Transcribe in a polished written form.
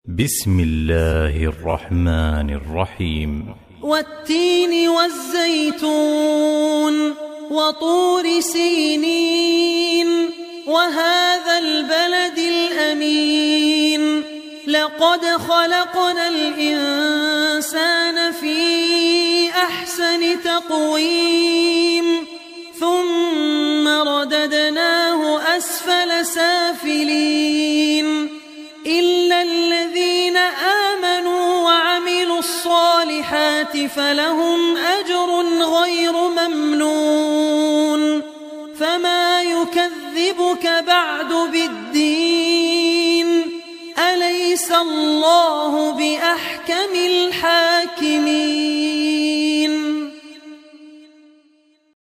بسم الله الرحمن الرحيم. والتين والزيتون وطور سينين وهذا البلد الأمين لقد خلقنا الإنسان في أحسن تقويم ثم رددناه أسفل سافلين إلا الذين آمنوا وعملوا الصالحات فلهم أجر غير ممنون فما يكذبك بعد بالدين أليس الله بأحكم الحاكمين.